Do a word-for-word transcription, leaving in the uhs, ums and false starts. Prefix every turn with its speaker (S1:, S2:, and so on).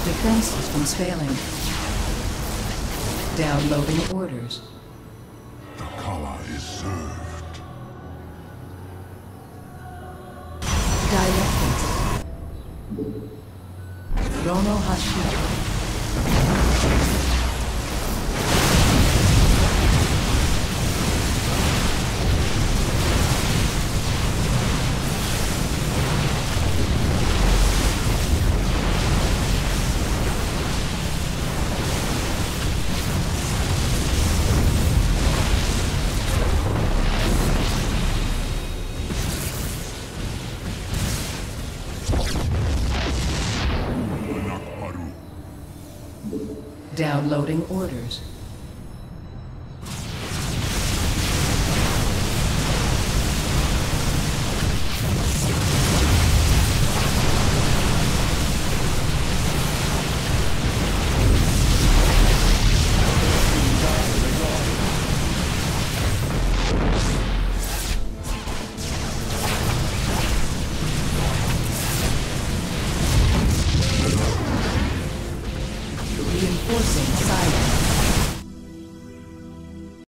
S1: Defense systems failing. Downloading orders.
S2: The color is served.
S1: Directives. Rono Hashi. Downloading orders. Reinforcing side.